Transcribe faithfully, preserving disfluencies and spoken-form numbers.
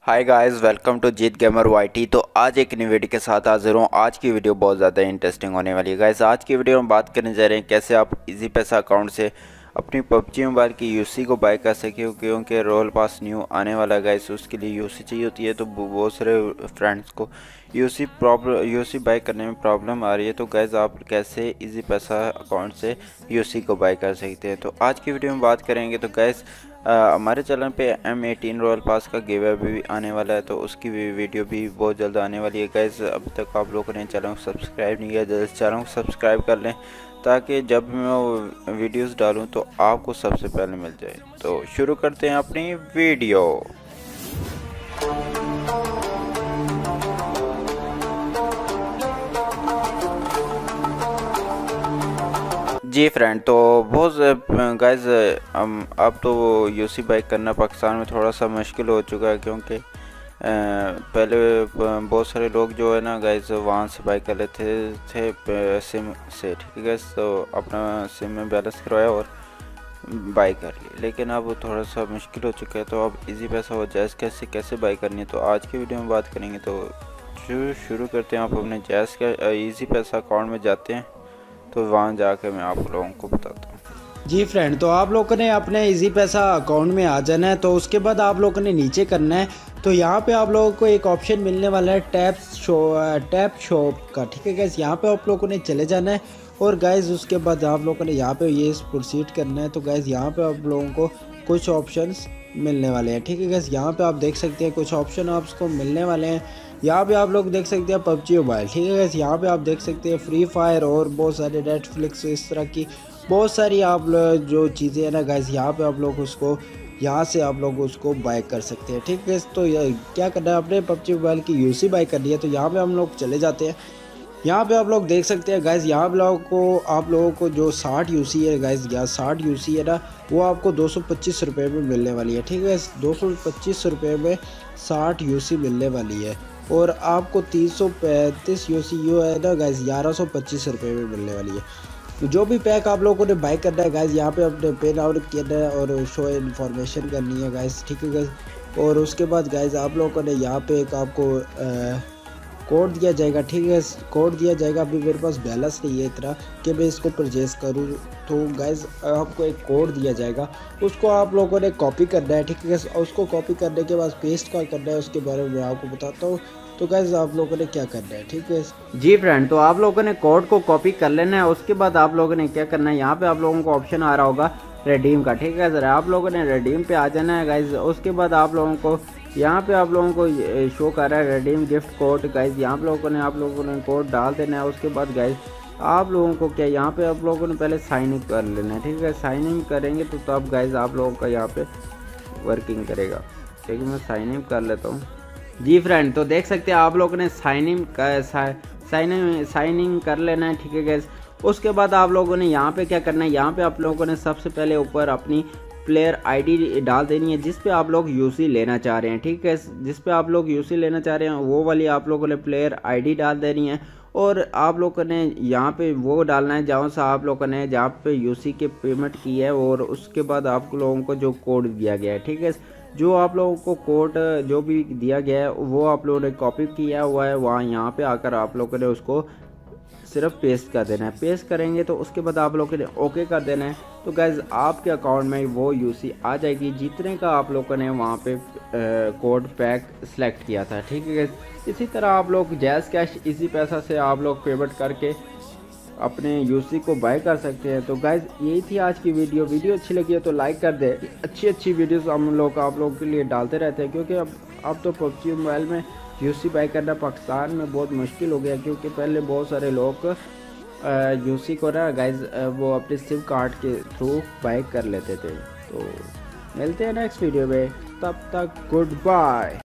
Hi guys, welcome to Jeet gamer YT. तो आज एक नई वीडियो के साथ हाजिर हूँ। आज की वीडियो बहुत ज़्यादा इंटरेस्टिंग होने वाली है गाइस। आज की वीडियो में बात करने जा रहे हैं कैसे आप इजी पैसा अकाउंट से अपनी पबजी मोबाइल की यूसी को बाय कर सके, क्योंकि रोल पास न्यू आने वाला है गाइस। उसके लिए यूसी चाहिए होती है, तो बहुत सारे फ्रेंड्स को यूसी प्रॉब्लम यूसी बाय करने में प्रॉब्लम आ रही है। तो गाइस आप कैसे इजी पैसा अकाउंट से यूसी को बाय कर सकते हैं, तो आज की वीडियो में बात करेंगे। तो गाइस हमारे चैनल पे एम एटीन रॉयल पास का गिव अवे भी आने वाला है, तो उसकी भी वीडियो भी बहुत जल्द आने वाली है गाइस। अभी तक आप लोगों ने चैनल को सब्सक्राइब नहीं किया, जल्द चैनल को सब्सक्राइब कर लें ताकि जब मैं वीडियोस डालूं तो आपको सबसे पहले मिल जाए। तो शुरू करते हैं अपनी वीडियो। जी फ्रेंड, तो बहुत गाइस अब तो यूसी बाइक करना पाकिस्तान में थोड़ा सा मुश्किल हो चुका है, क्योंकि पहले बहुत सारे लोग जो है ना गाइस वहाँ से बाइक कर लेते थे, थे सिम से, ठीक है गाइस। तो अपना सिम में बैलेंस करवाया और बाई कर ली, लेकिन अब थोड़ा सा मुश्किल हो चुका है। तो अब इजी पैसा हो जायज़ कैसे कैसे बाई करनी है, तो आज की वीडियो में बात करेंगे। तो शुरू शुरू करते हैं। आप अपने जायज़ का इजी पैसा अकाउंट में जाते हैं, तो वहाँ जाकर मैं आप लोगों को बताता हूँ। जी फ्रेंड, तो आप लोगों ने अपने इजी पैसा अकाउंट में आ जाना है। तो उसके बाद आप लोगों ने नीचे करना है, तो यहाँ पे आप लोगों को एक ऑप्शन मिलने वाला है टैप शो टैप शॉप का, ठीक है गाइस। यहाँ पे आप लोगों ने चले जाना है और गाइस उसके बाद आप लोगों ने यहाँ पे ये प्रोसीड करना है। तो गाइस यहाँ पे आप लोगों को कुछ ऑप्शंस मिलने वाले हैं, ठीक है गाइस। यहाँ पे आप देख सकते हैं कुछ ऑप्शन आपको मिलने वाले हैं। यहाँ पे आप लोग देख सकते हैं पबजी मोबाइल, ठीक है गाइस। यहाँ पे आप देख सकते हैं फ्री फायर और बहुत सारे नेटफ्लिक्स, इस तरह की बहुत सारी आप जो चीज़ें हैं ना गाइस, यहाँ पे आप लोग उसको यहाँ से आप लोग उसको बाय कर सकते हैं, ठीक है। तो क्या करना है, अपने पबजी मोबाइल की यूसी बाय करनी है। तो यहाँ पे हम लोग चले जाते हैं। यहाँ पे आप लोग देख सकते हैं गाइस, यहाँ पे लोगों को आप लोगों को जो साठ यूसी है गाइस, यहाँ साठ यूसी है ना, वो आपको दो सौ पच्चीस रुपये में मिलने वाली है, ठीक है। दो सौ पच्चीस रुपये में साठ यूसी मिलने वाली है, और आपको तीन सौ पैंतीस यूसी यू है ना गाइस, ग्यारह सौ पच्चीस रुपये में मिलने वाली है। तो जो भी पैक आप लोगों ने बाय करना है गाइस, यहाँ पे अपने पेन आउट करना है और शो इन्फॉर्मेशन करनी है गाइस, ठीक है गाइस। और उसके बाद गाइस आप लोगों ने यहाँ पे एक आपको आ, कोड दिया जाएगा, ठीक है। कोड दिया जाएगा। अभी मेरे पास बैलेंस नहीं है इतना कि मैं इसको परचेज़ करूँ, तो गाइस आपको एक कोड दिया जाएगा, उसको आप लोगों ने कॉपी करना है, ठीक है। उसको कॉपी करने के बाद पेस्ट का करना है, उसके बारे में मैं आपको बताता हूँ। तो गाइस आप लोगों ने क्या करना है, ठीक है जी फ्रेंड। तो आप लोगों ने कोड को कॉपी कर लेना है। उसके बाद आप लोगों ने क्या करना है, यहाँ पे आप लोगों को ऑप्शन आ रहा होगा रिडीम का, ठीक है सर। आप लोगों ने रिडीम पे आ जाना है गाइस। उसके बाद आप लोगों को यहाँ पे आप लोगों को शो कर रहा है रिडीम गिफ्ट कोड गाइस। यहाँ पे लोगों ने आप लोगों ने कोड डाल देना है। उसके बाद गाइस आप लोगों को क्या, यहाँ पे आप लोगों ने पहले साइन इन कर लेना है, ठीक है। साइन इन करेंगे तो तब गाइस आप लोगों का यहाँ पे वर्किंग करेगा, ठीक है। मैं साइन इन कर लेता हूँ। जी फ्रेंड, तो देख सकते हैं आप लोगों ने sign in sign in sign in कर लेना है, ठीक है गाइस। उसके बाद आप लोगों ने यहाँ पे क्या करना है, यहाँ पे आप लोगों ने सबसे पहले ऊपर अपनी प्लेयर आईडी डाल देनी है, जिस पे आप लोग यूसी लेना चाह रहे हैं, ठीक है। जिस पे आप लोग यूसी लेना चाह रहे हैं वो वाली आप लोगों ने प्लेयर आईडी डाल देनी है। और आप लोगों ने यहाँ पे वो डालना है जहाँ से आप लोगों ने जहाँ पे यूसी के पेमेंट की है, और उसके बाद आप लोगों को जो कोड दिया गया है, ठीक है। जो आप लोगों को कोड जो भी दिया गया है वो आप लोगों ने कॉपी किया हुआ है, वहाँ यहाँ पे आकर आप लोगों ने उसको सिर्फ पेस्ट कर देना है। पेस्ट करेंगे तो उसके बाद आप लोगों ने ओके कर देना है। तो गाइज आपके अकाउंट में वो यूसी आ जाएगी जितने का आप लोगों ने वहाँ पे कोड पैक सेलेक्ट किया था, ठीक है गाइज। इसी तरह आप लोग जैज़ कैश इजी पैसा से आप लोग पेमेंट करके अपने यूसी को बाय कर सकते हैं। तो गाइज यही थी आज की वीडियो। वीडियो अच्छी लगी है तो लाइक कर दे। अच्छी अच्छी वीडियोस हम लोग आप लोगों के लिए डालते रहते हैं, क्योंकि अब अब तो पबजी मोबाइल में यूसी बाय करना पाकिस्तान में बहुत मुश्किल हो गया, क्योंकि पहले बहुत सारे लोग यूसी को ना गाइज वो अपने सिम कार्ड के थ्रू बाय कर लेते थे। तो मिलते हैं नेक्स्ट वीडियो में, तब तक गुड बाय।